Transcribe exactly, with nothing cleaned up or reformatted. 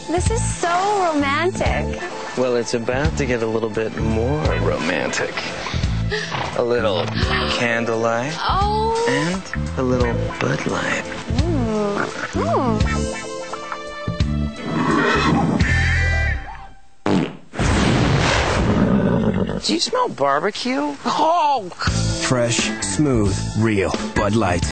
This is so romantic. Well, it's about to get a little bit more romantic. A little candlelight. Oh. And a little Bud Light. Mm. Mm. Do you smell barbecue? Oh! Fresh, smooth, real Bud Light.